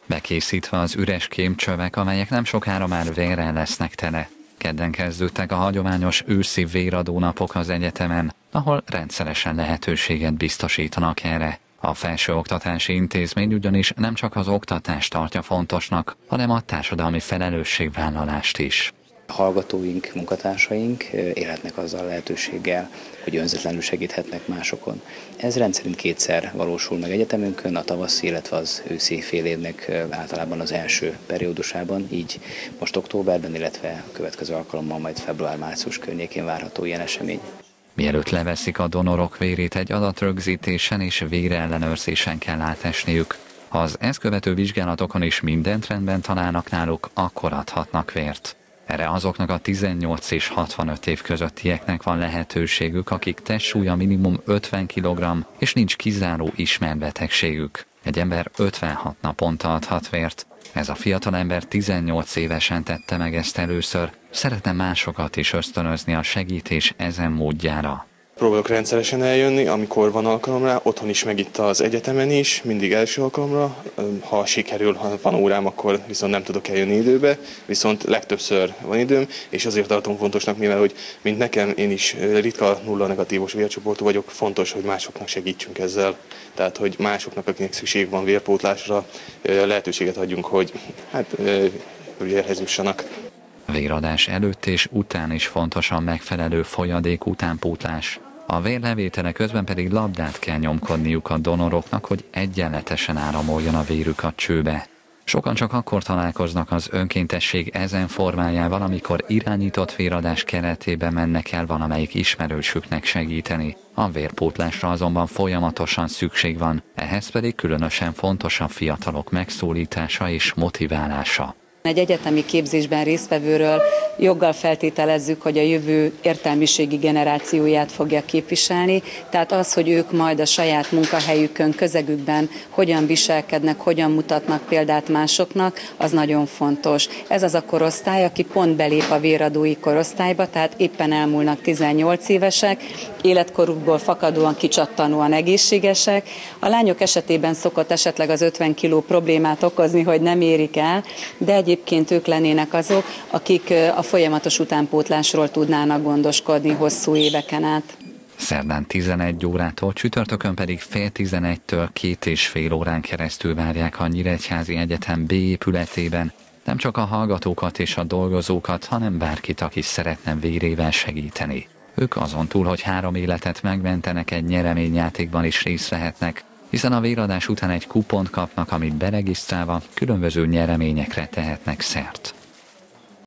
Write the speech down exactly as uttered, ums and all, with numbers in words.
bekészítve az üres kémcsövek, amelyek nem sokára már vérrel lesznek tele. Kedden kezdődtek a hagyományos őszi véradó napok az egyetemen, ahol rendszeresen lehetőséget biztosítanak erre. A felsőoktatási intézmény ugyanis nem csak az oktatást tartja fontosnak, hanem a társadalmi felelősségvállalást is. A hallgatóink, munkatársaink élhetnek azzal a lehetőséggel, hogy önzetlenül segíthetnek másokon. Ez rendszerint kétszer valósul meg egyetemünkön, a tavaszi, illetve az őszi fél évnek általában az első periódusában, így most októberben, illetve a következő alkalommal majd február-március környékén várható ilyen esemény. Mielőtt leveszik a donorok vérét, egy adatrögzítésen és vérellenőrzésen kell átesniük. Ha az ezt követő vizsgálatokon is mindent rendben találnak náluk, akkor adhatnak vért. Erre azoknak a tizennyolc és hatvanöt év közöttieknek van lehetőségük, akik testsúlya minimum ötven kilogramm és nincs kizáró ismert betegségük. Egy ember ötvenhat naponta adhat vért. Ez a fiatalember tizennyolc évesen tette meg ezt először, szeretne másokat is ösztönözni a segítés ezen módjára. Próbálok rendszeresen eljönni, amikor van alkalom rá, otthon is, meg itt az egyetemen is, mindig első alkalomra. Ha sikerül, ha van órám, akkor viszont nem tudok eljönni időbe, viszont legtöbbször van időm, és azért tartom fontosnak, mivel hogy mint nekem, én is ritka nulla negatívos vércsoportú vagyok, fontos, hogy másoknak segítsünk ezzel. Tehát, hogy másoknak, akinek szükség van vérpótlásra, lehetőséget adjunk, hogy hát vérhez jussanak. Véradás előtt és után is fontos a megfelelő folyadék utánpótlás. A vérlevétele közben pedig labdát kell nyomkodniuk a donoroknak, hogy egyenletesen áramoljon a vérük a csőbe. Sokan csak akkor találkoznak az önkéntesség ezen formájával, amikor irányított véradás keretében mennek el valamelyik ismerősüknek segíteni. A vérpótlásra azonban folyamatosan szükség van, ehhez pedig különösen fontos a fiatalok megszólítása és motiválása. Egy egyetemi képzésben résztvevőről joggal feltételezzük, hogy a jövő értelmiségi generációját fogja képviselni, tehát az, hogy ők majd a saját munkahelyükön, közegükben hogyan viselkednek, hogyan mutatnak példát másoknak, az nagyon fontos. Ez az a korosztály, aki pont belép a véradói korosztályba, tehát éppen elmúlnak tizennyolc évesek, életkorukból fakadóan kicsattanóan egészségesek. A lányok esetében szokott esetleg az ötven kiló problémát okozni, hogy nem érik el, de egy Egyébként ők lennének azok, akik a folyamatos utánpótlásról tudnának gondoskodni hosszú éveken át. Szerdán tizenegy órától, csütörtökön pedig fél tizenegytől két és fél órán keresztül várják a Nyíregyházi Egyetem B épületében nem csak a hallgatókat és a dolgozókat, hanem bárkit, aki szeretne vérével segíteni. Ők azon túl, hogy három életet megmentenek, egy nyereményjátékban is részt vehetnek, hiszen a véradás után egy kupont kapnak, amit beregisztrálva különböző nyereményekre tehetnek szert.